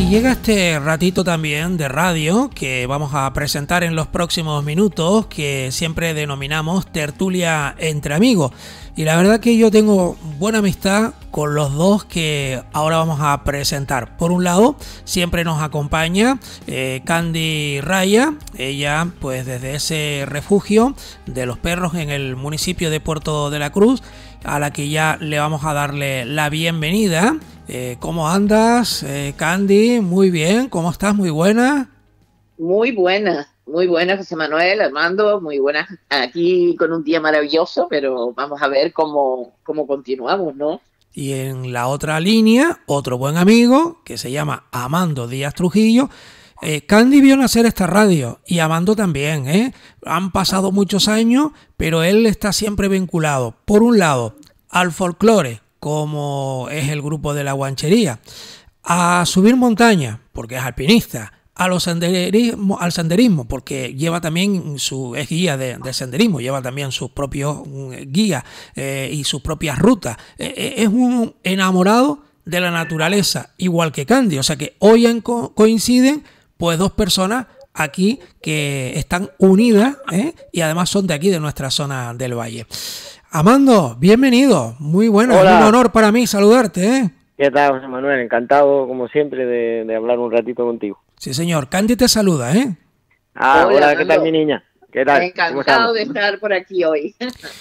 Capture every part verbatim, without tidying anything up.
Y llega este ratito también de radio que vamos a presentar en los próximos minutos, que siempre denominamos tertulia entre amigos. Y la verdad que yo tengo buena amistad con los dos que ahora vamos a presentar. Por un lado, siempre nos acompaña eh, Candy Raya, ella pues desde ese refugio de los perros en el municipio de Puerto de la Cruz, a la que ya le vamos a darle la bienvenida. Eh, ¿Cómo andas, eh, Candy? Muy bien, ¿cómo estás? Muy buena. Muy buena, muy buena, José Manuel, Armando, muy buena. Aquí con un día maravilloso, pero vamos a ver cómo, cómo continuamos, ¿no? Y en la otra línea, otro buen amigo que se llama Amando Díaz Trujillo. Eh, Candy vio nacer esta radio y Amando también, ¿eh? Han pasado muchos años, pero él está siempre vinculado, por un lado, al folclore, como es el grupo de la Guanchería, a subir montaña, porque es alpinista, a los senderismo, al senderismo, porque lleva también su es guía de, de senderismo, lleva también sus propios guías eh, y sus propias rutas. Eh, es un enamorado de la naturaleza, igual que Candy, o sea que hoy en co coinciden pues dos personas aquí que están unidas ¿eh? Y además son de aquí, de nuestra zona del valle. Amando, bienvenido, muy bueno, es un honor para mí saludarte. ¿eh? ¿Qué tal, José Manuel? Encantado, como siempre, de, de hablar un ratito contigo. Sí, señor. Candy te saluda, ¿eh? Ah, hola, hola ¿qué tal, mi niña? ¿Qué tal? Encantado de estar por aquí hoy.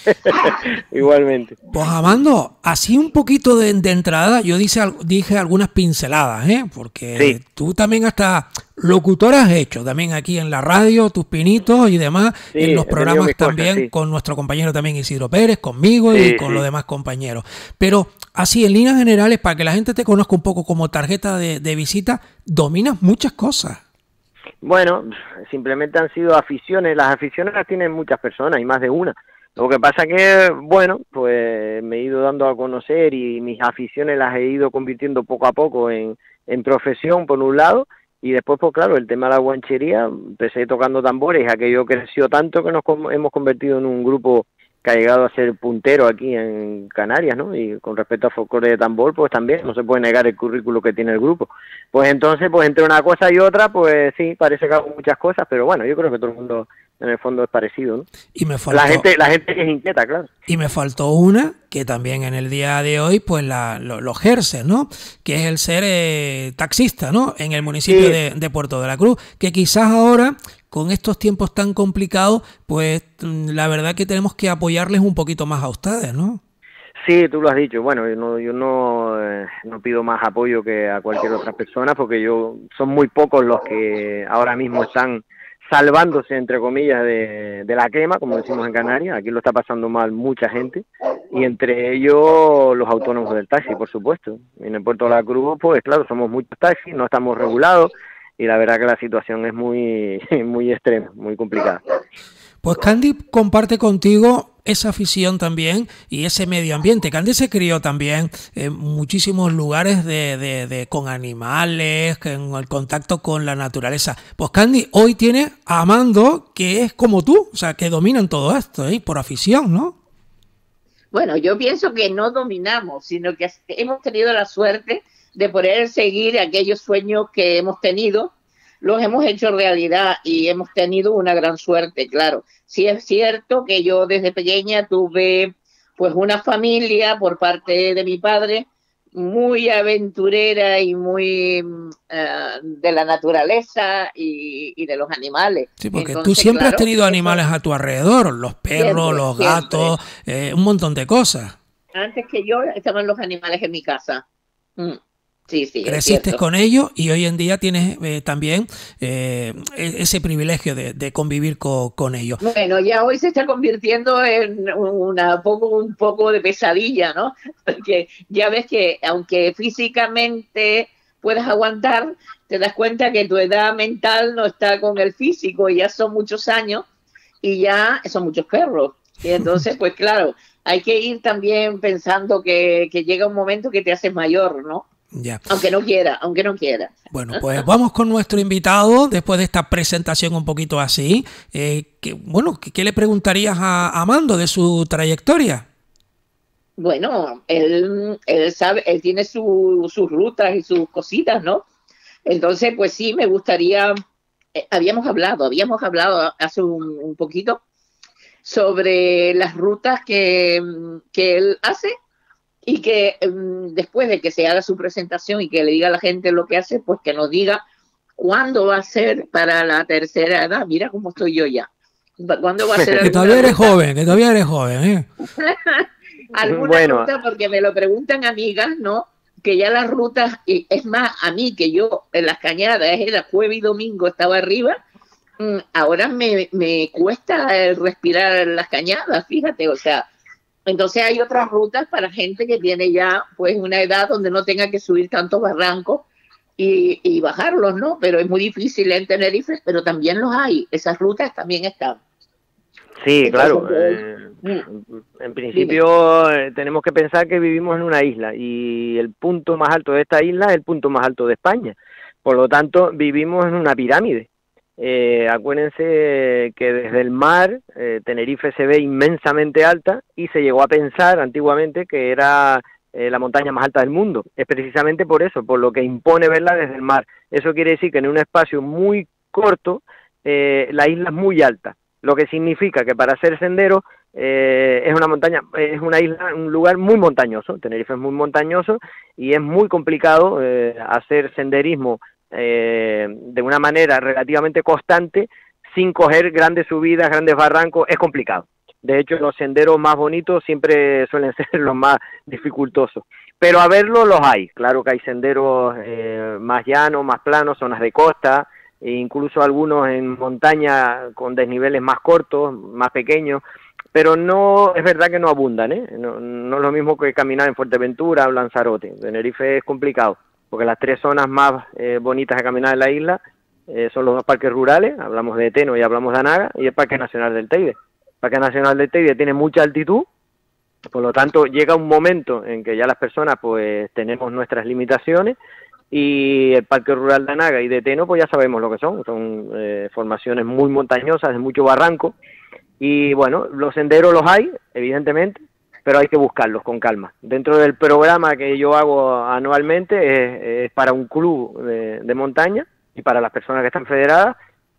Igualmente. Pues, Amando, así un poquito de, de entrada, yo dije, dije algunas pinceladas, ¿eh? Porque sí. Tú también hasta locutor has hecho, también aquí en la radio, tus pinitos y demás, sí, en los programas también, cosas, sí. Con nuestro compañero también Isidro Pérez, conmigo sí, y con sí. los demás compañeros. Pero así, en líneas generales, para que la gente te conozca un poco como tarjeta de, de visita, dominas muchas cosas. Bueno, simplemente han sido aficiones, las aficiones las tienen muchas personas y más de una. Lo que pasa que, bueno, pues me he ido dando a conocer y mis aficiones las he ido convirtiendo poco a poco en, en profesión, por un lado, y después, pues claro, el tema de la guanchería, empecé tocando tambores, aquello creció tanto que nos hemos convertido en un grupo que ha llegado a ser puntero aquí en Canarias, ¿no? Y con respecto a folclore de tambor, pues también no se puede negar el currículo que tiene el grupo. Pues entonces, pues entre una cosa y otra, pues sí, parece que hago muchas cosas, pero bueno, yo creo que todo el mundo en el fondo es parecido, ¿no? Y me faltó, la gente, la gente que es inquieta, claro. Y me faltó una que también en el día de hoy, pues la, lo, lo ejerce, ¿no? Que es el ser eh, taxista, ¿no? En el municipio sí. de, de Puerto de la Cruz, que quizás ahora, con estos tiempos tan complicados, pues la verdad que tenemos que apoyarles un poquito más a ustedes, ¿no? Sí, tú lo has dicho. Bueno, yo no, yo no, eh, no pido más apoyo que a cualquier otra persona, porque yo son muy pocos los que ahora mismo están salvándose, entre comillas, de, de la quema, como decimos en Canarias. Aquí lo está pasando mal mucha gente, y entre ellos los autónomos del taxi, por supuesto. En el Puerto de la Cruz, pues claro, somos muchos taxis, no estamos regulados, y la verdad que la situación es muy, muy extrema, muy complicada. Pues Candy comparte contigo esa afición también y ese medio ambiente. Candy se crió también en muchísimos lugares de, de, de con animales, en el contacto con la naturaleza. Pues Candy hoy tiene a Amando, que es como tú, o sea, que dominan todo esto, ¿eh? Por afición, ¿no? Bueno, yo pienso que no dominamos, sino que hemos tenido la suerte de poder seguir aquellos sueños que hemos tenido. Los hemos hecho realidad y hemos tenido una gran suerte, claro. Sí es cierto que yo desde pequeña tuve pues una familia por parte de mi padre muy aventurera y muy uh, de la naturaleza y, y de los animales. Sí, porque Entonces, tú siempre claro, has tenido animales eso, a tu alrededor, los perros, siempre, los gatos, eh, un montón de cosas. Antes que yo estaban los animales en mi casa. Mm. Sí, sí, creciste con ellos y hoy en día tienes eh, también eh, ese privilegio de, de convivir co, con ellos. Bueno, ya hoy se está convirtiendo en una poco un poco de pesadilla, ¿no? Porque ya ves que aunque físicamente puedas aguantar, te das cuenta que tu edad mental no está con el físico y ya son muchos años y ya son muchos perros. Y entonces, pues claro, hay que ir también pensando que, que llega un momento que te haces mayor, ¿no? Ya. Aunque no quiera, aunque no quiera. Bueno, pues vamos con nuestro invitado después de esta presentación un poquito así. Eh, que, bueno, ¿qué, ¿qué le preguntarías a Amando de su trayectoria? Bueno, él, él sabe, él tiene su, sus rutas y sus cositas, ¿no? Entonces, pues sí, me gustaría, eh, habíamos hablado, habíamos hablado hace un, un poquito sobre las rutas que, que él hace y que um, después de que se haga su presentación y que le diga a la gente lo que hace, pues que nos diga cuándo va a ser para la tercera edad. Mira cómo estoy yo ya. ¿Cuándo va a ser? Que todavía eres joven, que todavía eres joven, ¿eh? Alguna Bueno. ruta, porque me lo preguntan amigas, ¿no? Que ya las rutas, y es más, a mí que yo en las cañadas, era jueves y domingo, estaba arriba, mm, ahora me, me cuesta eh, respirar en las cañadas, fíjate, o sea, entonces hay otras rutas para gente que tiene ya pues una edad donde no tenga que subir tantos barrancos y, y bajarlos, ¿no? Pero es muy difícil en Tenerife, pero también los hay, esas rutas también están. Sí, claro. Entonces, Eh, en principio eh, tenemos que pensar que vivimos en una isla y el punto más alto de esta isla es el punto más alto de España. Por lo tanto, vivimos en una pirámide. Eh, acuérdense que desde el mar eh, Tenerife se ve inmensamente alta y se llegó a pensar antiguamente que era eh, la montaña más alta del mundo. Es precisamente por eso, por lo que impone verla desde el mar. Eso quiere decir que en un espacio muy corto eh, la isla es muy alta. Lo que significa que para hacer sendero eh, es una montaña, es una isla, un lugar muy montañoso. Tenerife es muy montañoso y es muy complicado eh, hacer senderismo eh, de una manera relativamente constante sin coger grandes subidas, grandes barrancos. Es complicado. De hecho, los senderos más bonitos siempre suelen ser los más dificultosos. Pero a verlo los hay. Claro que hay senderos eh, más llanos, más planos, zonas de costa, e incluso algunos en montaña con desniveles más cortos, más pequeños, pero no, es verdad que no abundan, ¿eh? No, no es lo mismo que caminar en Fuerteventura o Lanzarote. Tenerife es complicado, porque las tres zonas más eh, bonitas de caminar en la isla eh, son los dos parques rurales, hablamos de Teno y hablamos de Anaga, y el Parque Nacional del Teide. El Parque Nacional del Teide tiene mucha altitud, por lo tanto llega un momento en que ya las personas pues tenemos nuestras limitaciones, y el Parque Rural de Anaga y de Teno pues ya sabemos lo que son, son eh, formaciones muy montañosas, de mucho barranco, y bueno, los senderos los hay, evidentemente, pero hay que buscarlos con calma. Dentro del programa que yo hago anualmente es, es para un club de, de montaña y para las personas que están federadas,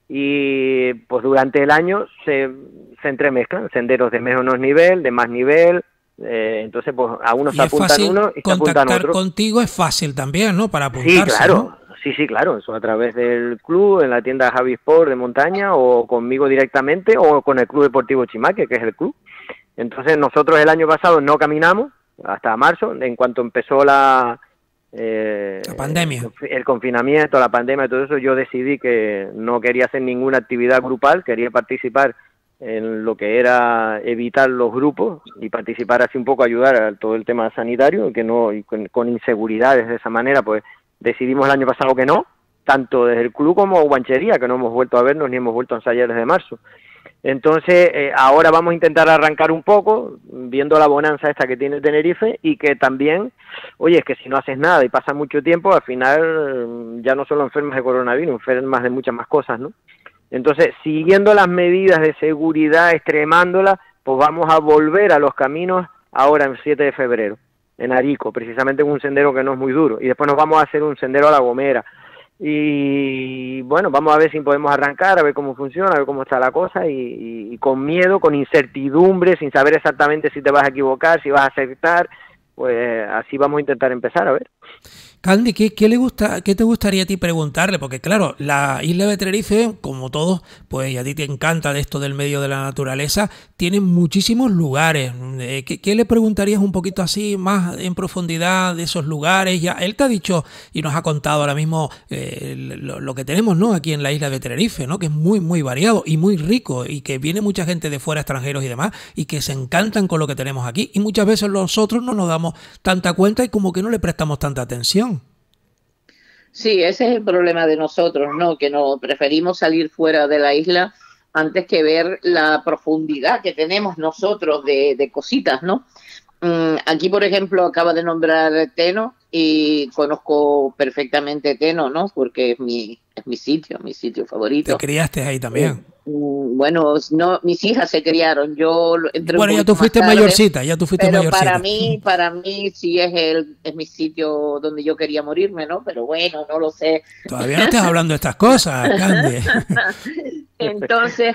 y pues durante el año se, se entremezclan senderos de menos nivel, de más nivel. Eh, entonces, pues a uno se apuntan uno y se apuntan otro. Contactar contigo es fácil también, ¿no? Para apuntarse. Sí, claro, ¿no? sí, sí, claro. Eso a través del club, en la tienda Javi Sport de montaña, o conmigo directamente, o con el Club Deportivo Chimaque, que es el club. Entonces, nosotros el año pasado no caminamos hasta marzo, en cuanto empezó la, eh, la pandemia, el, el confinamiento, la pandemia y todo eso, yo decidí que no quería hacer ninguna actividad grupal, quería participar en lo que era evitar los grupos y participar así un poco, ayudar a todo el tema sanitario, que no, y con, con inseguridades de esa manera, pues decidimos el año pasado que no, tanto desde el club como Guanchería, que no hemos vuelto a vernos ni hemos vuelto a ensayar desde marzo. Entonces, eh, ahora vamos a intentar arrancar un poco, viendo la bonanza esta que tiene Tenerife, y que también, oye, es que si no haces nada y pasa mucho tiempo, al final ya no solo enfermas de coronavirus, enfermas de muchas más cosas, ¿no? Entonces, siguiendo las medidas de seguridad, extremándolas, pues vamos a volver a los caminos ahora el siete de febrero, en Arico, precisamente en un sendero que no es muy duro. Y después nos vamos a hacer un sendero a La Gomera. Y bueno, vamos a ver si podemos arrancar, a ver cómo funciona, a ver cómo está la cosa, y, y, y con miedo, con incertidumbre, sin saber exactamente si te vas a equivocar, si vas a acertar, pues así vamos a intentar empezar, a ver. Candy, ¿qué, qué le gusta, qué te gustaría a ti preguntarle? Porque claro, la isla de Tenerife, como todos, pues y a ti te encanta de esto del medio de la naturaleza, tiene muchísimos lugares. Eh, ¿qué, ¿Qué le preguntarías un poquito así, más en profundidad de esos lugares? Ya él te ha dicho y nos ha contado ahora mismo eh, lo, lo que tenemos, ¿no? Aquí en la isla de Tenerife, ¿no? Que es muy, muy variado y muy rico, y que viene mucha gente de fuera, extranjeros y demás, y que se encantan con lo que tenemos aquí. Y muchas veces nosotros no nos damos tanta cuenta y como que no le prestamos tanta atención. Sí, ese es el problema de nosotros, ¿no? Que no preferimos salir fuera de la isla antes que ver la profundidad que tenemos nosotros de, de cositas, ¿no? Um, aquí, por ejemplo, acaba de nombrar Teno. y conozco perfectamente Teno, ¿no? Porque es mi, es mi sitio, mi sitio favorito. ¿Te criaste ahí también? Bueno, no, mis hijas se criaron, yo entré Bueno, un ya tú fuiste tarde, mayorcita, ya tú fuiste pero mayorcita. para mí, para mí sí es el, es mi sitio donde yo quería morirme, ¿no? Pero bueno, no lo sé. Todavía no estás hablando de estas cosas, Candy. Entonces,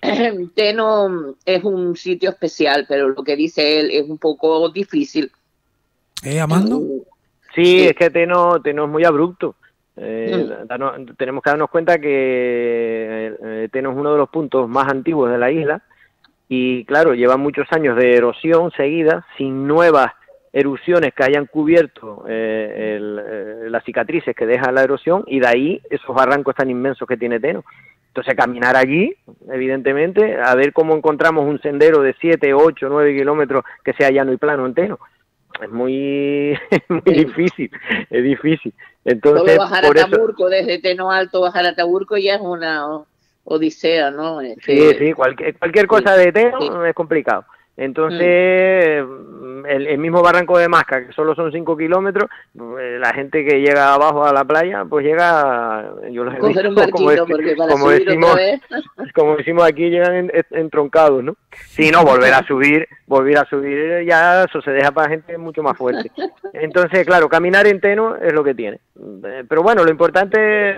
Teno es un sitio especial, pero lo que dice él es un poco difícil. ¿Eh, Amando? Sí, Sí. es que Teno, Teno es muy abrupto. Eh, Mm. darnos- tenemos que darnos cuenta que eh, Teno es uno de los puntos más antiguos de la isla y claro, lleva muchos años de erosión seguida, sin nuevas erupciones que hayan cubierto eh, el, eh, las cicatrices que deja la erosión, y de ahí esos barrancos tan inmensos que tiene Teno. Entonces caminar allí, evidentemente, a ver cómo encontramos un sendero de siete, ocho, nueve kilómetros que sea llano y plano en Teno. Es muy, muy difícil, es difícil. Entonces, Solo bajar por a eso, Taburco, desde Teno Alto bajar a Taburco ya es una o- odisea, ¿no? sí, Este, sí, cualquier, cualquier cosa de Teno sí. es complicado. Entonces, el, el mismo barranco de Masca, que solo son cinco kilómetros, eh, la gente que llega abajo a la playa, pues llega, yo los he Coger un visto, como, barquito, deci- porque para como subir decimos, otra vez. como decimos aquí, llegan en- en- entroncados, ¿no? Si no, volver a subir, volver a subir, ya eso se deja para gente mucho más fuerte. Entonces, claro, caminar en Teno es lo que tiene. Eh, Pero bueno, lo importante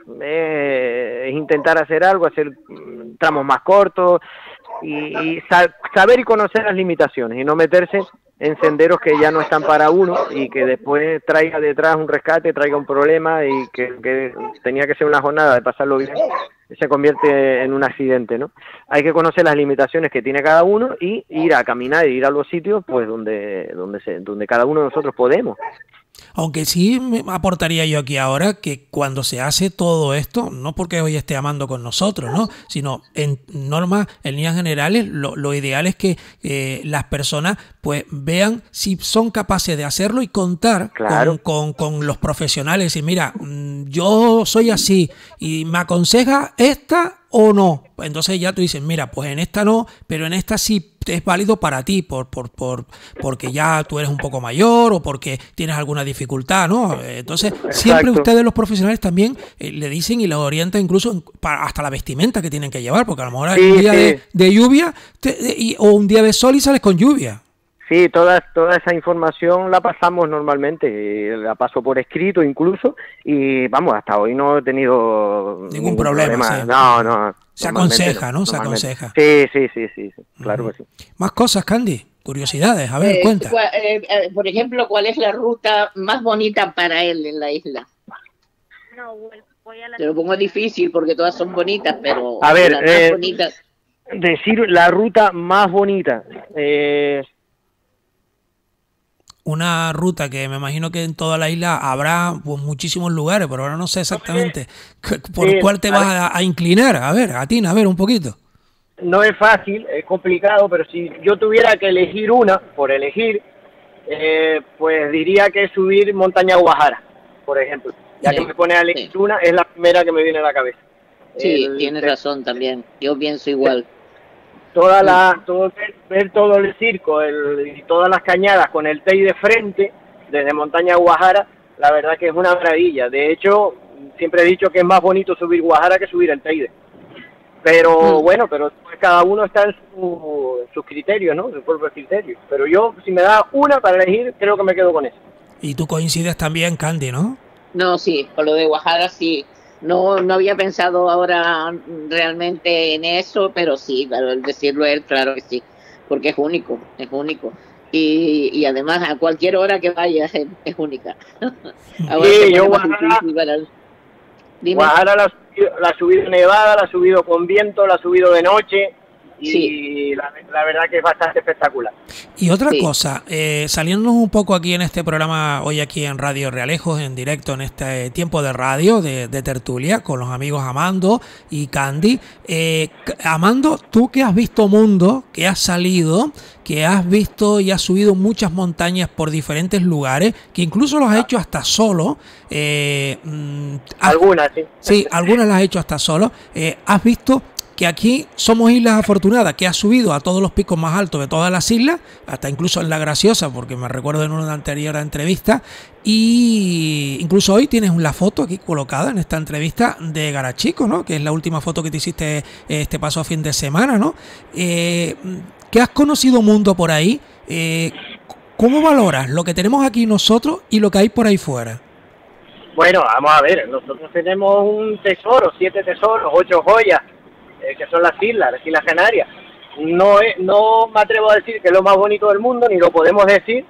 eh, es intentar hacer algo, hacer mm, tramos más cortos y, y sa- saber y conocer las limitaciones y no meterse en senderos que ya no están para uno y que después traiga detrás un rescate, traiga un problema y que, que tenía que ser una jornada de pasarlo bien, se convierte en un accidente, ¿no? Hay que conocer las limitaciones que tiene cada uno y ir a caminar y ir a los sitios pues donde donde se, donde cada uno de nosotros podemos. Aunque sí me aportaría yo aquí ahora que cuando se hace todo esto, no porque hoy esté Amando con nosotros, ¿no? Sino en normas, en líneas generales, lo, lo ideal es que eh, las personas pues vean si son capaces de hacerlo y contar Claro. con, con, con los profesionales. Y mira, mm, yo soy así y me aconseja esta o no. Entonces ya tú dices, mira, pues en esta no, pero en esta sí es válido para ti, por, por, por, porque ya tú eres un poco mayor o porque tienes alguna dificultad, ¿no? Entonces, siempre Exacto. ustedes los profesionales también eh, le dicen y le orientan incluso en- para, hasta la vestimenta que tienen que llevar, porque a lo mejor hay Sí, un día sí. de, de lluvia te- de- y- o un día de sol y sales con lluvia. Sí, toda, toda esa información la pasamos normalmente, eh, la paso por escrito incluso, y vamos, hasta hoy no he tenido Ningún problema, sí. No, no. Se normalmente aconseja, ¿no? Se normalmente. aconseja. Sí, sí, sí, sí, sí, claro que sí. Más cosas, Candy, curiosidades, a ver, Eh, cuenta. cua- eh, eh, por ejemplo, ¿cuál es la ruta más bonita para él en la isla? No, voy- voy a la... Te lo pongo difícil porque todas son bonitas, pero A ver, la más eh, bonita. Decir la ruta más bonita, eh, Una ruta que me imagino que en toda la isla habrá pues, muchísimos lugares, pero ahora no sé exactamente cu- por Sí, cuál te a vas ver. a, a inclinar. A ver, a ti, a ver un poquito. no es fácil, es complicado, pero si yo tuviera que elegir una, por elegir, eh, pues diría que subir Montaña Guajara, por ejemplo. Ya Sí, que me pone a elegir sí. una, es la primera que me viene a la cabeza. Sí, El- tienes el- razón también. Yo pienso igual. toda la todo ver, ver todo el circo el, y todas las cañadas con el Tei de frente desde Montaña Guajara, la verdad que es una maravilla. De hecho, siempre he dicho que es más bonito subir Guajara que subir el Teide, pero Mm. bueno, pero pues cada uno está en, su, en sus criterios, ¿no? En sus propios criterios, pero yo, si me da una para elegir, creo que me quedo con eso. Y tú coincides también, Candy, ¿no? No, sí, con lo de Guajara sí. No, no había pensado ahora realmente en eso, pero sí, claro, el decirlo él, claro que sí, porque es único, es único. Y, y además a cualquier hora que vayas es, es única. Ahora Sí, se pone yo más Guajara- difícil para el- Dime. Guajara la, ha subido- la ha subido nevada, la ha subido con viento, la ha subido de noche y Sí. la, la verdad que es bastante espectacular. Y otra Sí. cosa, eh, saliéndonos un poco aquí en este programa, hoy aquí en Radio Realejos, en directo, en este tiempo de radio, de, de tertulia, con los amigos Amando y Candy. Eh, C- Amando, tú que has visto mundo, que has salido, que has visto y has subido muchas montañas por diferentes lugares, que incluso los has hecho hasta solo. Eh, mm, has- Algunas, sí. Sí, algunas las has hecho hasta solo. Eh, has visto que aquí somos islas afortunadas, que has subido a todos los picos más altos de todas las islas, hasta incluso en La Graciosa, porque me recuerdo en una anterior entrevista, y incluso hoy tienes la foto aquí colocada en esta entrevista de Garachico, ¿no? Que es la última foto que te hiciste este paso a fin de semana, ¿no? Eh, que has conocido mundo por ahí, eh, ¿cómo valoras lo que tenemos aquí nosotros y lo que hay por ahí fuera? Bueno, vamos a ver, nosotros tenemos un tesoro, siete tesoros, ocho joyas, eh, que son las islas, las Islas Canarias. No, es, no me atrevo a decir que es lo más bonito del mundo, ni lo podemos decir,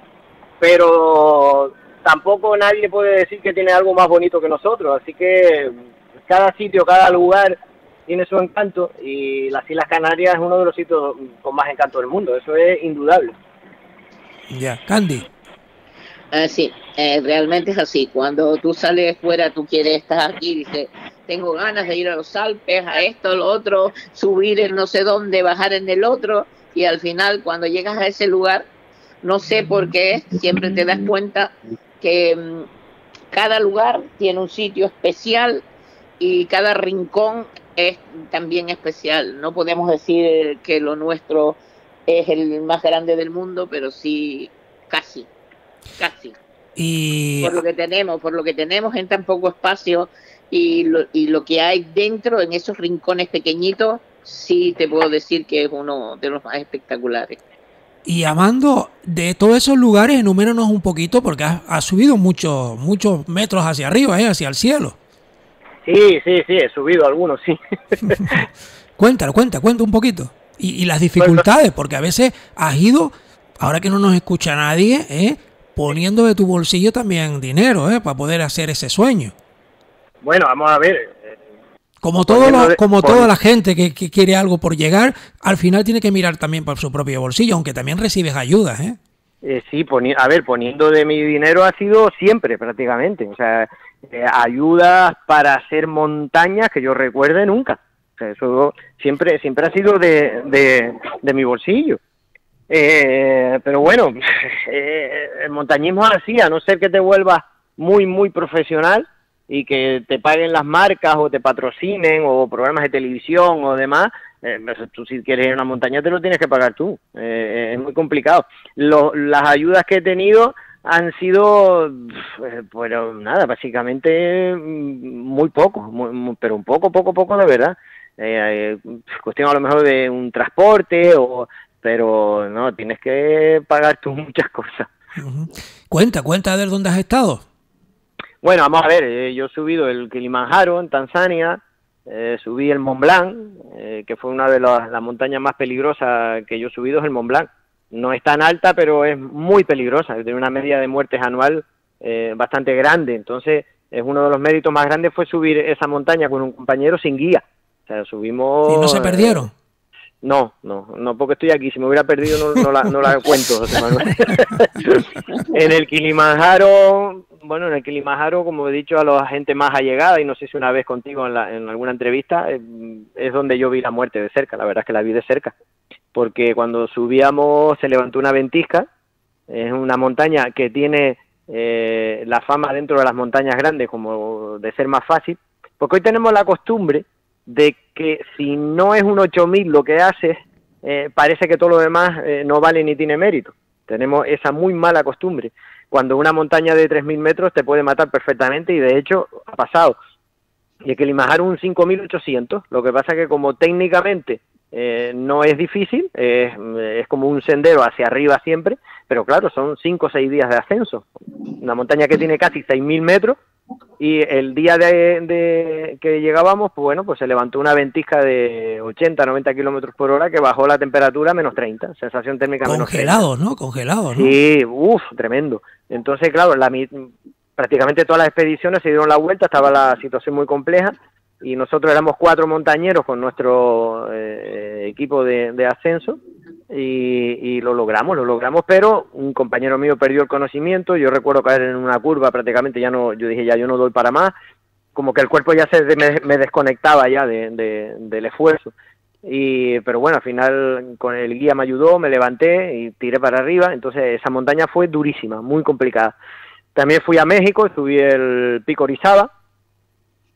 pero tampoco nadie puede decir que tiene algo más bonito que nosotros, así que cada sitio, cada lugar tiene su encanto, y las Islas Canarias es uno de los sitios con más encanto del mundo, eso es indudable. Ya, yeah. Candy. Uh, sí, eh, realmente es así. Cuando tú sales fuera, tú quieres estar aquí, dices, tengo ganas de ir a los Alpes, a esto, a lo otro, subir en no sé dónde, bajar en el otro, y al final cuando llegas a ese lugar, no sé por qué, siempre te das cuenta que um, cada lugar tiene un sitio especial y cada rincón es también especial. No podemos decir que lo nuestro es el más grande del mundo, pero sí, casi. Casi. Y por lo que tenemos, por lo que tenemos en tan poco espacio y lo, y lo que hay dentro en esos rincones pequeñitos, sí te puedo decir que es uno de los más espectaculares. Y Amando, de todos esos lugares, enuméranos un poquito, porque has, has subido muchos muchos metros hacia arriba, ¿eh? Hacia el cielo. Sí, sí, sí, he subido algunos, sí. Cuéntalo, cuenta, cuenta un poquito. Y, y las dificultades, porque a veces has ido, ahora que no nos escucha nadie, ¿eh? Poniendo de tu bolsillo también dinero, ¿eh? Para poder hacer ese sueño. Bueno, vamos a ver. Como todo la, como toda la gente que, que quiere algo por llegar, al final tiene que mirar también por su propio bolsillo, aunque también recibes ayudas, ¿eh? Eh, sí, poni a ver, poniendo de mi dinero ha sido siempre, prácticamente. O sea, eh, ayudas para hacer montañas que yo recuerde nunca. O sea, eso siempre, siempre ha sido de, de, de mi bolsillo. Eh, pero bueno, eh, el montañismo es así, a no ser que te vuelvas muy, muy profesional y que te paguen las marcas o te patrocinen o programas de televisión o demás, eh, tú si quieres ir a una montaña te lo tienes que pagar tú, eh, es muy complicado. Lo, las ayudas que he tenido han sido, eh, bueno, nada, básicamente muy poco, muy, muy, pero un poco, poco, poco de verdad. Eh, eh, cuestión a lo mejor de un transporte o... pero no, tienes que pagar tú muchas cosas. Uh-huh. Cuenta, cuenta de dónde has estado. Bueno, vamos a ver, eh, yo he subido el Kilimanjaro en Tanzania, eh, subí el Mont Blanc, eh, que fue una de las, las montañas más peligrosas que yo he subido, es el Mont Blanc. No es tan alta, pero es muy peligrosa, tiene una media de muertes anual eh, bastante grande, entonces es uno de los méritos más grandes fue subir esa montaña con un compañero sin guía. O sea, subimos... ¿Y no se perdieron? Eh, No, no, no porque estoy aquí, si me hubiera perdido no, no, la, no la cuento, José Manuel. En el Kilimanjaro, bueno, en el Kilimanjaro, como he dicho a la gente más allegada, y no sé si una vez contigo en, la, en alguna entrevista, eh, es donde yo vi la muerte de cerca, la verdad es que la vi de cerca, porque cuando subíamos se levantó una ventisca, es una montaña que tiene eh, la fama dentro de las montañas grandes como de ser más fácil, porque hoy tenemos la costumbre de que si no es un ocho mil lo que haces, eh, parece que todo lo demás eh, no vale ni tiene mérito. Tenemos esa muy mala costumbre. Cuando una montaña de tres mil metros te puede matar perfectamente, y de hecho ha pasado. Y el Kilimanjaro un cinco mil ochocientos, lo que pasa que como técnicamente eh, no es difícil, eh, es como un sendero hacia arriba siempre, pero claro, son cinco o seis días de ascenso. Una montaña que tiene casi seis mil metros, y el día de, de que llegábamos, pues bueno, pues se levantó una ventisca de ochenta, noventa kilómetros por hora que bajó la temperatura a menos treinta, sensación térmica menos treinta. Congelado, ¿no? Congelado, ¿no? Sí, uff, tremendo. Entonces, claro, la, prácticamente todas las expediciones se dieron la vuelta, estaba la situación muy compleja, y nosotros éramos cuatro montañeros con nuestro eh, equipo de, de ascenso, y, y lo logramos, lo logramos, pero un compañero mío perdió el conocimiento. Yo recuerdo caer en una curva, prácticamente ya no, yo dije ya yo no doy para más, como que el cuerpo ya se me, me desconectaba ya de, de, del esfuerzo, y pero bueno, al final con el guía me ayudó, me levanté y tiré para arriba. Entonces esa montaña fue durísima, muy complicada. También fui a México, subí el Pico Orizaba,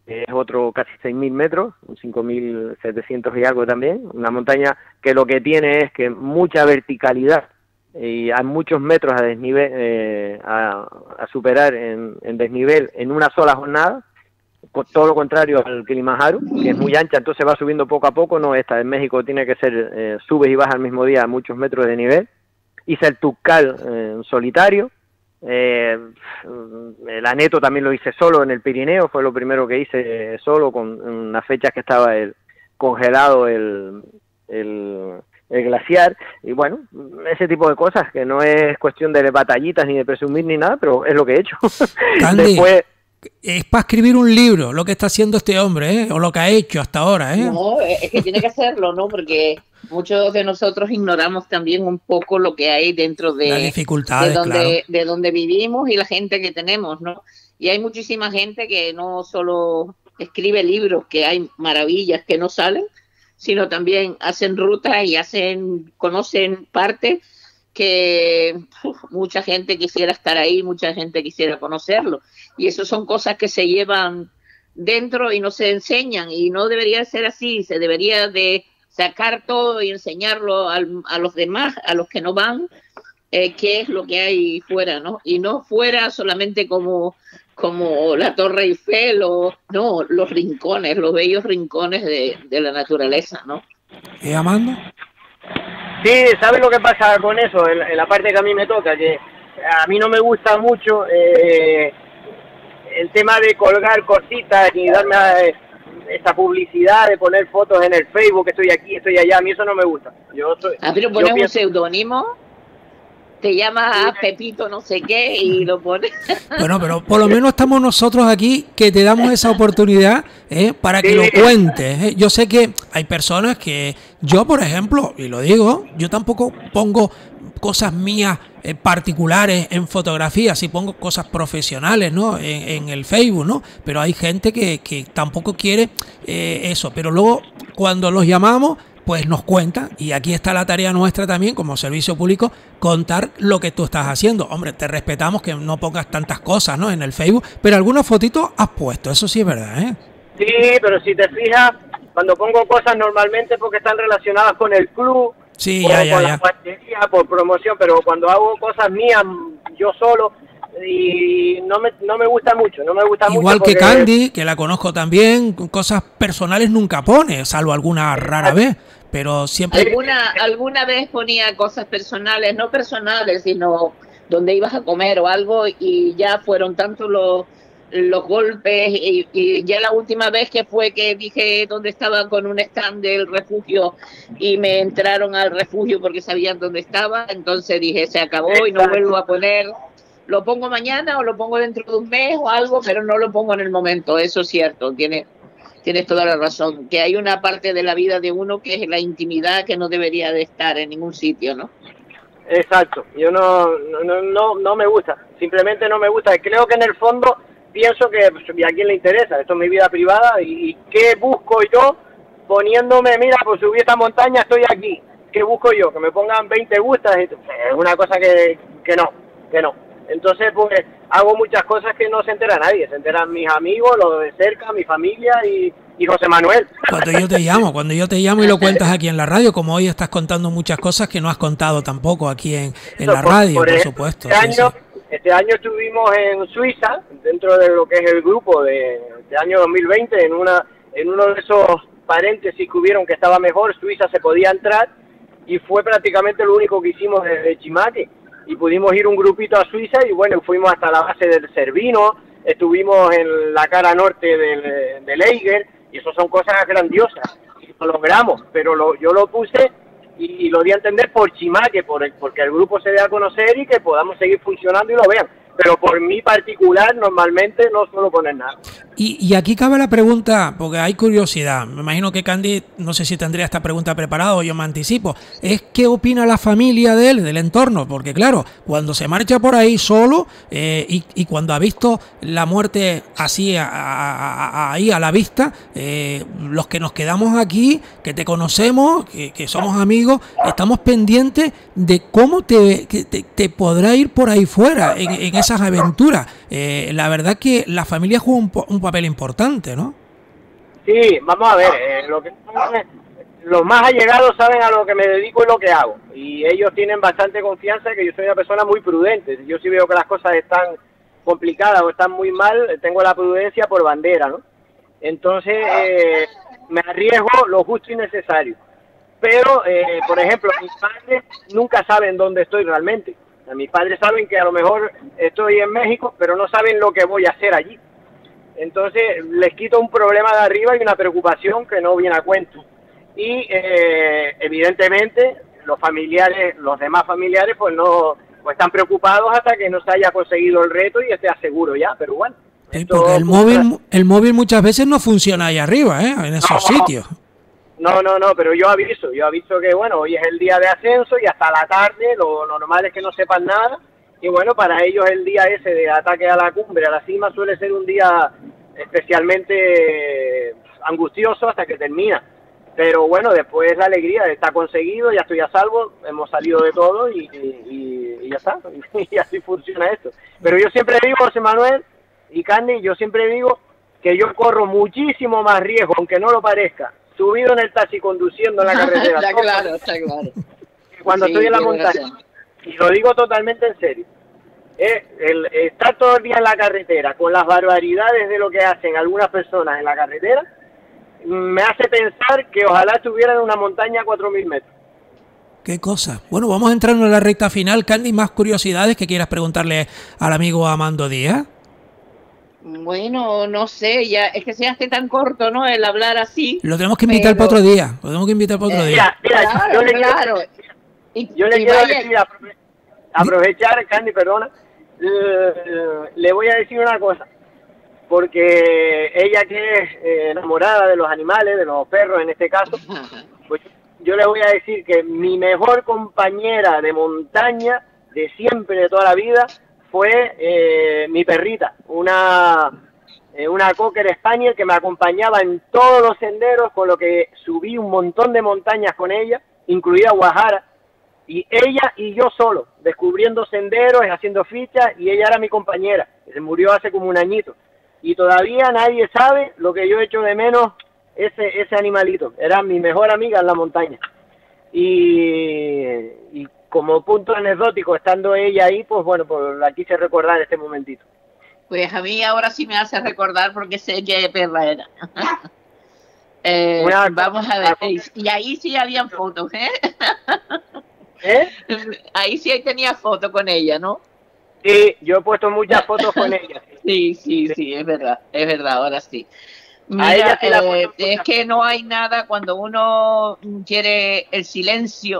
que es otro casi seis mil metros, cinco mil setecientos y algo también, una montaña que lo que tiene es que mucha verticalidad y hay muchos metros a desnivel, eh, a, a superar en, en desnivel en una sola jornada, todo lo contrario al Kilimanjaro, que es muy ancha, entonces va subiendo poco a poco. No, esta en México tiene que ser, eh, subes y bajas al mismo día a muchos metros de nivel. Hice el Tukal eh, en solitario, eh, el Aneto también lo hice solo en el Pirineo, fue lo primero que hice eh, solo, con unas fechas que estaba el, congelado el, el, el glaciar, y bueno, ese tipo de cosas, que no es cuestión de batallitas ni de presumir ni nada, pero es lo que he hecho. Candy, después... es para escribir un libro lo que está haciendo este hombre, ¿eh? O lo que ha hecho hasta ahora, ¿eh? No, es que tiene que hacerlo, ¿no? Porque muchos de nosotros ignoramos también un poco lo que hay dentro de, las dificultades, de, donde, claro. de donde vivimos y la gente que tenemos, ¿no? Y hay muchísima gente que no solo escribe libros, que hay maravillas que no salen, sino también hacen rutas y hacen, conocen partes que uf, mucha gente quisiera estar ahí, mucha gente quisiera conocerlo. Y eso son cosas que se llevan dentro y no se enseñan, y no debería ser así. Se debería de sacar todo y enseñarlo al, a los demás, a los que no van, eh, qué es lo que hay fuera, ¿no? Y no fuera solamente como, como la Torre Eiffel, o no, los rincones, los bellos rincones de, de la naturaleza, ¿no? ¿Y Amando? Sí, ¿sabes lo que pasa con eso? En, en la parte que a mí me toca, que a mí no me gusta mucho eh, el tema de colgar cositas y darme eh, esa publicidad de poner fotos en el Facebook, estoy aquí, estoy allá. A mí eso no me gusta. Yo soy, ah, pero pones pienso... un seudónimo, te llamas Pepito no sé qué y lo pones. Bueno, pero por lo menos estamos nosotros aquí que te damos esa oportunidad, ¿eh? Para que sí. lo cuentes, ¿eh? Yo sé que hay personas que, yo por ejemplo, y lo digo, yo tampoco pongo cosas mías eh, particulares en fotografías, sí pongo cosas profesionales, ¿no? En, en el Facebook, ¿no? Pero hay gente que, que tampoco quiere eh, eso, pero luego cuando los llamamos, pues nos cuentan, y aquí está la tarea nuestra también como servicio público, contar lo que tú estás haciendo. Hombre, te respetamos que no pongas tantas cosas, ¿no? En el Facebook, pero algunas fotitos has puesto, eso sí es verdad, ¿eh? Sí, pero si te fijas, cuando pongo cosas normalmente porque están relacionadas con el club, sí, o ya, ya, con ya. la pastelería, por promoción, pero cuando hago cosas mías yo solo, y no me, no me gusta mucho, no me gusta mucho. Igual que porque... Candy, que la conozco también, cosas personales nunca pone, salvo alguna rara vez, pero siempre... ¿Alguna, alguna vez ponía cosas personales, no personales, sino donde ibas a comer o algo, y ya fueron tantos los, los golpes, y, y ya la última vez que fue que dije dónde estaba con un stand del refugio y me entraron al refugio porque sabían dónde estaba, entonces dije se acabó y no vuelvo a poner, lo pongo mañana o lo pongo dentro de un mes o algo, pero no lo pongo en el momento. Eso es cierto, tiene, tienes toda la razón, que hay una parte de la vida de uno que es la intimidad, que no debería de estar en ningún sitio, ¿no? Exacto, yo no, no, no, no me gusta, simplemente no me gusta. Creo que en el fondo pienso que pues, ¿y a quién le interesa? Esto es mi vida privada, y, y ¿qué busco yo poniéndome, mira, pues subí esta montaña, estoy aquí? ¿Qué busco yo? Que me pongan veinte gustas, es una cosa que, que no, que no. Entonces, pues, hago muchas cosas que no se entera nadie. Se enteran mis amigos, los de cerca, mi familia y, y José Manuel. Cuando yo te llamo, cuando yo te llamo y lo cuentas aquí en la radio, como hoy estás contando muchas cosas que no has contado tampoco aquí en, en la radio, por, por, por supuesto. Este, sí, año, sí. este año estuvimos en Suiza, dentro de lo que es el grupo de, de año dos mil veinte, en, una, en uno de esos paréntesis que hubieron que estaba mejor, Suiza se podía entrar, y fue prácticamente lo único que hicimos desde Chimaque. Y pudimos ir un grupito a Suiza y bueno, fuimos hasta la base del Cervino, estuvimos en la cara norte del, del Eiger, y eso son cosas grandiosas, y lo logramos, pero lo, yo lo puse y, y lo di a entender por Chimaque, por el, porque el grupo se dé a conocer y que podamos seguir funcionando y lo vean. Pero por mí particular, normalmente no suelo poner nada. Y, y aquí cabe la pregunta, porque hay curiosidad. Me imagino que Candy, no sé si tendría esta pregunta preparada o yo me anticipo. Es qué opina la familia de él, del entorno. Porque claro, cuando se marcha por ahí solo eh, y, y cuando ha visto la muerte así a, a, a, ahí a la vista, eh, los que nos quedamos aquí, que te conocemos, que, que somos amigos, estamos pendientes de cómo te, que te, te podrá ir por ahí fuera en, en ese esas aventuras. Eh, la verdad que la familia juega un, un papel importante, ¿no? Sí, vamos a ver, eh, lo que los más allegados saben a lo que me dedico y lo que hago, y ellos tienen bastante confianza que yo soy una persona muy prudente. Yo sí veo que las cosas están complicadas o están muy mal, tengo la prudencia por bandera, ¿no? Entonces eh, me arriesgo lo justo y necesario. Pero, eh, por ejemplo, mis padres nunca saben dónde estoy realmente. O sea, mis padres saben que a lo mejor estoy en México, pero no saben lo que voy a hacer allí. Entonces les quito un problema de arriba y una preocupación que no viene a cuento. Y eh, evidentemente los familiares, los demás familiares, pues no pues están preocupados hasta que no se haya conseguido el reto y esté seguro ya, pero bueno. Sí, porque el móvil, el móvil muchas veces no funciona ahí arriba, ¿eh? En esos no, sitios. No, no, no, pero yo aviso, yo aviso que bueno, hoy es el día de ascenso y hasta la tarde lo normal es que no sepan nada. Y bueno, para ellos el día ese de ataque a la cumbre, a la cima, suele ser un día especialmente angustioso hasta que termina. Pero bueno, después la alegría de estar conseguido, ya estoy a salvo, hemos salido de todo y, y, y ya está, y así funciona esto. Pero yo siempre digo, José Manuel y Candy, yo siempre digo que yo corro muchísimo más riesgo, aunque no lo parezca, subido en el taxi, conduciendo en la carretera. Está claro, está claro. Cuando sí, estoy en la montaña, razón. Y lo digo totalmente en serio. Eh, el estar todo el día en la carretera con las barbaridades de lo que hacen algunas personas en la carretera me hace pensar que ojalá estuviera en una montaña a cuatro mil metros. Qué cosa. Bueno, vamos entrando en la recta final. Candy, ¿más curiosidades que quieras preguntarle al amigo Amando Díaz? Bueno, no sé, ya es que se hace tan corto, ¿no? El hablar así. Lo tenemos que invitar pero... para otro día. Lo tenemos que invitar para otro eh, día. Mira, mira, claro, yo le claro. quiero, y, yo le quiero vaya... decir, aprovechar, Candy, perdona, le, le voy a decir una cosa, porque ella que es eh, enamorada de los animales, de los perros en este caso, pues yo le voy a decir que mi mejor compañera de montaña de siempre, de toda la vida, fue eh, mi perrita, una eh, una Cocker Spaniel que me acompañaba en todos los senderos, con lo que subí un montón de montañas con ella, incluida Guajara, y ella y yo solo, descubriendo senderos, haciendo fichas, y ella era mi compañera, se murió hace como un añito, y todavía nadie sabe lo que yo echo de menos ese ese animalito, era mi mejor amiga en la montaña, y, y como punto anecdótico, estando ella ahí, pues bueno, pues la quise recordar este momentito. Pues a mí ahora sí me hace recordar porque sé qué perra era. eh, una, vamos a ver, una, y ahí sí habían fotos, ¿eh? ¿Eh? Ahí sí tenía fotos con ella, ¿no? Sí, yo he puesto muchas fotos con ella. Sí, sí, sí, sí, es verdad, es verdad, ahora sí. Mira, ella sí eh, es que no hay nada cuando uno quiere el silencio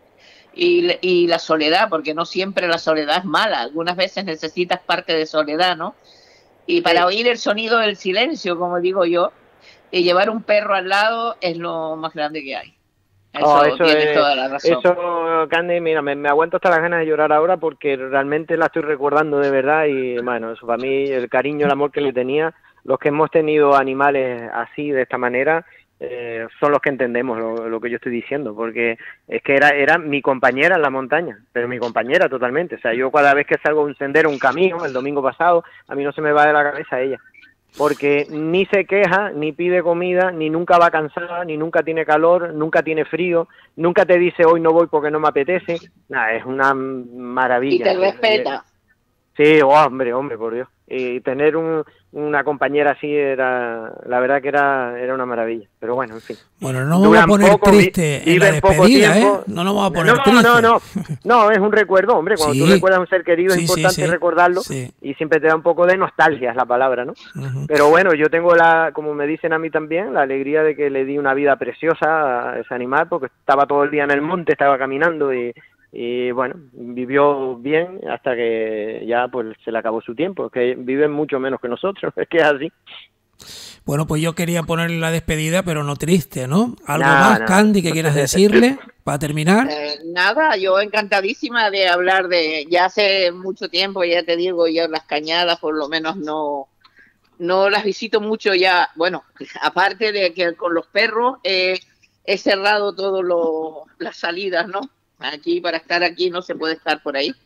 y, y la soledad, porque no siempre la soledad es mala, algunas veces necesitas parte de soledad, ¿no? Y para sí. oír el sonido del silencio, como digo yo, y llevar un perro al lado es lo más grande que hay. Eso, oh, eso tienes es, toda la razón. Eso, Candy, mira, me, me aguanto hasta las ganas de llorar ahora porque realmente la estoy recordando de verdad y, bueno, eso para mí, el cariño, el amor que le tenía, los que hemos tenido animales así, de esta manera, eh, son los que entendemos lo, lo que yo estoy diciendo, porque es que era, era mi compañera en la montaña, pero mi compañera totalmente. O sea, yo cada vez que salgo a un sendero, un camino, el domingo pasado, a mí no se me va de la cabeza ella. Porque ni se queja, ni pide comida, ni nunca va cansada, ni nunca tiene calor, nunca tiene frío, nunca te dice hoy no voy porque no me apetece. Nada, es una maravilla. Y te respeta. Sí, oh, hombre, hombre, por Dios. Y tener un, una compañera así era, la verdad que era, era una maravilla. Pero bueno, en fin. Bueno, no vamos a poner poco, triste vi, en la despedida, ¿eh? No nos vamos a poner no, triste. No, no, no, es un recuerdo, hombre. Cuando sí. tú recuerdas a un ser querido sí, es importante sí, sí. recordarlo sí. y siempre te da un poco de nostalgia, es la palabra, ¿no? Uh-huh. Pero bueno, yo tengo la, como me dicen a mí también, la alegría de que le di una vida preciosa a ese animal porque estaba todo el día en el monte, estaba caminando y... y bueno, vivió bien hasta que ya pues se le acabó su tiempo, es que viven mucho menos que nosotros, es que es así. Bueno, pues yo quería ponerle la despedida, pero no triste, ¿no? ¿Algo nah, más, nah. Candy, que quieras decirle para terminar? Eh, nada, yo encantadísima de hablar de, ya hace mucho tiempo, ya te digo, yo las cañadas por lo menos no, no las visito mucho ya, bueno, aparte de que con los perros eh, he cerrado todas las salidas, ¿no? Aquí, para estar aquí, no se puede estar por ahí.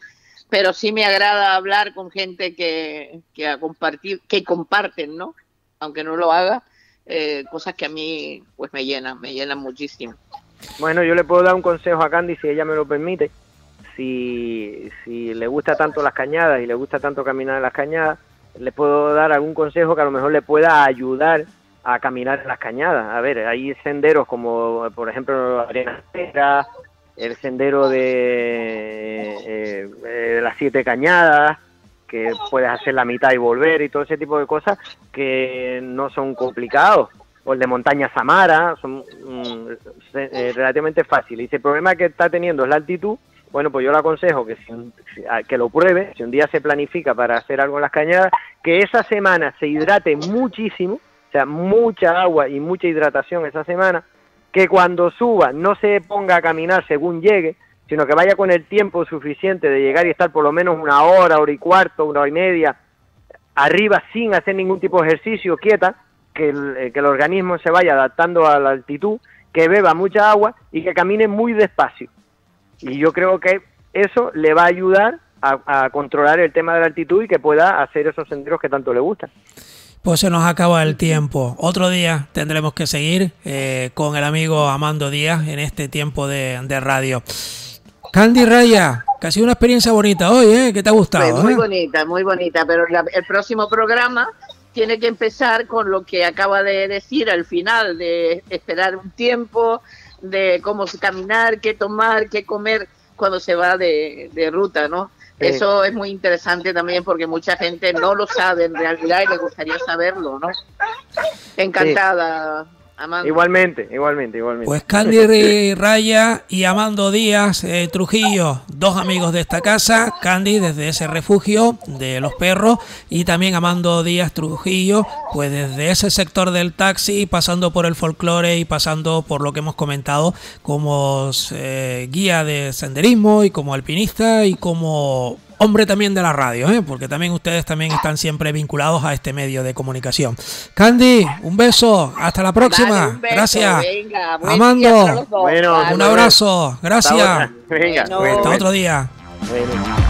pero sí me agrada hablar con gente que, que, a compartir, que comparten, ¿no? Aunque no lo haga, eh, cosas que a mí pues me llenan, me llenan muchísimo. Bueno, yo le puedo dar un consejo a Candy, si ella me lo permite. Si, si le gusta tanto las cañadas y le gusta tanto caminar en las cañadas, le puedo dar algún consejo que a lo mejor le pueda ayudar a caminar en las cañadas. A ver, hay senderos como, por ejemplo, Arena Negra, el sendero de, eh, eh, las Siete Cañadas, que puedes hacer la mitad y volver y todo ese tipo de cosas que no son complicados. O el de Montaña Samara, son mm, eh, relativamente fáciles. Y si el problema que está teniendo es la altitud, bueno, pues yo le aconsejo que, si, que lo pruebe, si un día se planifica para hacer algo en las cañadas, que esa semana se hidrate muchísimo, o sea, mucha agua y mucha hidratación esa semana, que cuando suba no se ponga a caminar según llegue, sino que vaya con el tiempo suficiente de llegar y estar por lo menos una hora, hora y cuarto, una hora y media, arriba sin hacer ningún tipo de ejercicio, quieta, que el, que el organismo se vaya adaptando a la altitud, que beba mucha agua y que camine muy despacio. Y yo creo que eso le va a ayudar a, a controlar el tema de la altitud y que pueda hacer esos senderos que tanto le gustan. Pues se nos acaba el tiempo. Otro día tendremos que seguir eh, con el amigo Amando Díaz en este tiempo de, de radio. Candy Raya, que ha sido una experiencia bonita hoy, ¿eh? ¿Qué te ha gustado? Pues muy eh? bonita, muy bonita, pero la, el próximo programa tiene que empezar con lo que acaba de decir al final, de esperar un tiempo, de cómo caminar, qué tomar, qué comer cuando se va de, de ruta, ¿no? Sí. Eso es muy interesante también porque mucha gente no lo sabe en realidad y le gustaría saberlo, ¿no? Encantada, sí. Amando. Igualmente, igualmente, igualmente. Pues Candy Raya y Amando Díaz eh, Trujillo, dos amigos de esta casa. Candy desde ese refugio de los perros y también Amando Díaz Trujillo, pues desde ese sector del taxi, pasando por el folclore y pasando por lo que hemos comentado como eh, guía de senderismo y como alpinista y como hombre también de la radio, ¿eh? Porque también ustedes también están siempre vinculados a este medio de comunicación. Candy, un beso, hasta la próxima. Vale, un beso, gracias. Venga, Amando, bueno, un abrazo, gracias. Venga, hasta otro día. Bueno.